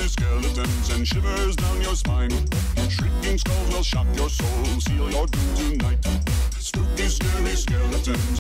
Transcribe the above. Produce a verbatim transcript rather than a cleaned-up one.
ghostly skeletons and shivers down your spine. Shrieking skulls will shock your soul, seal your doom tonight. Spooky, scary skeletons.